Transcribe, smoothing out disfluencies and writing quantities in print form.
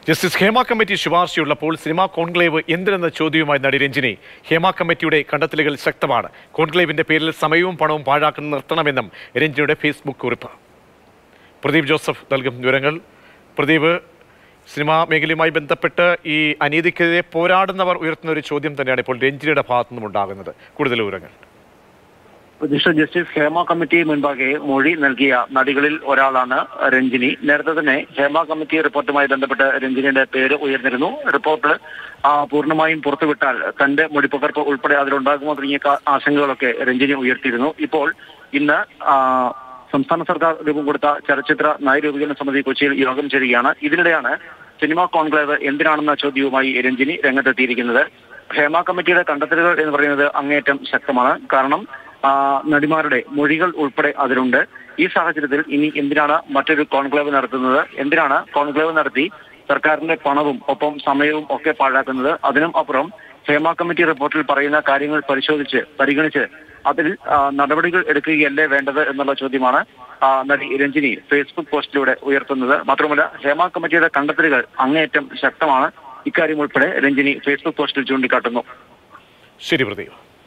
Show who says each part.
Speaker 1: Justice Hema committee ശുപാർശയുള്ളപ്പോൾ cinema conclave എന്തിനെന്ന ചോദ്യവുമായി നടി രഞ്ജിനി. ഹേമ കമ്മിറ്റിയുടെ കണ്ടെത്തലുകൾ ശക്തമാണ്. കോൺക്ലേവിന്റെ പേരിൽ സമയവും പണവും പാഴാക്കുന്നത് നിർത്തണമെന്നും രഞ്ജിനിയുടെ ഫേസ്ബുക്ക് കുറിപ്പ്. പ്രദീപ് ജോസഫ് നൽകും വിവരങ്ങൾ. പ്രദീപ്, സിനിമാ മേഖലയുമായി ബന്ധപ്പെട്ട് ഈ അനീതിക്കെതിരെ പോരാടുന്നവർ ഉയർത്തുന്ന ഒരു ചോദ്യം തന്നെയാണ് ഇപ്പോൾ രഞ്ജിനിയുടെ ഭാഗത്തു നിന്നും ഉണ്ടാകുന്നത്. കൂടുതൽ വിവരങ്ങൾ.
Speaker 2: ജസ്റ്റിസ് ഹേമ കമ്മിറ്റി മുൻപാകെ മൊഴി നൽകിയ നടികളിൽ ഒരാളാണ് രഞ്ജിനി. നേരത്തെ തന്നെ ഹേമ കമ്മിറ്റി റിപ്പോർട്ടുമായി ബന്ധപ്പെട്ട് രഞ്ജിനിയുടെ പേര് ഉയർന്നിരുന്നു. റിപ്പോർട്ട് പൂർണ്ണമായും പുറത്തുവിട്ടാൽ തന്റെ മൊഴിപ്പകർപ്പ് ഉൾപ്പെടെ അതിലുണ്ടാകുമോ തുടങ്ങിയ ആശങ്കകളൊക്കെ രഞ്ജിനി ഉയർത്തിയിരുന്നു. ഇപ്പോൾ ഇന്ന് സംസ്ഥാന സർക്കാർ രൂപം കൊടുത്ത ചലച്ചിത്ര നയരൂപീകരണ സമിതി കൊച്ചിയിൽ യോഗം ചേരുകയാണ്. ഇതിനിടെയാണ് സിനിമാ കോൺക്ലേവ് എന്തിനാണെന്ന ചോദ്യവുമായി രഞ്ജിനി രംഗത്തെത്തിയിരിക്കുന്നത്. ഹേമ കമ്മിറ്റിയുടെ കണ്ടെത്തലുകൾ എന്ന് പറയുന്നത് അങ്ങേയറ്റം ശക്തമാണ്. കാരണം നടിമാരുടെ മൊഴികൾ ഉൾപ്പെടെ അതിലുണ്ട്. ഈ സാഹചര്യത്തിൽ ഇനി എന്തിനാണ് മറ്റൊരു കോൺക്ലേവ് നടത്തുന്നത്? എന്തിനാണ് കോൺക്ലേവ് നടത്തി സർക്കാരിന്റെ പണവും ഒപ്പം സമയവും ഒക്കെ പാഴാക്കുന്നത്? അതിനും അപ്പുറം ഹേമ കമ്മിറ്റി റിപ്പോർട്ടിൽ പറയുന്ന കാര്യങ്ങൾ പരിഗണിച്ച് അതിൽ നടപടികൾ എടുക്കുകയല്ലേ വേണ്ടത് എന്നുള്ള ചോദ്യമാണ് നടി രഞ്ജിനി ഫേസ്ബുക്ക് പോസ്റ്റിലൂടെ ഉയർത്തുന്നത്. മാത്രമല്ല, ഹേമ കമ്മിറ്റിയുടെ കണ്ടെത്തലുകൾ അങ്ങേയറ്റം ശക്തമാണ്. ഇക്കാര്യം ഉൾപ്പെടെ രഞ്ജിനി ഫേസ്ബുക്ക് പോസ്റ്റിൽ ചൂണ്ടിക്കാട്ടുന്നു.
Speaker 1: ശരി പ്രദീപ്.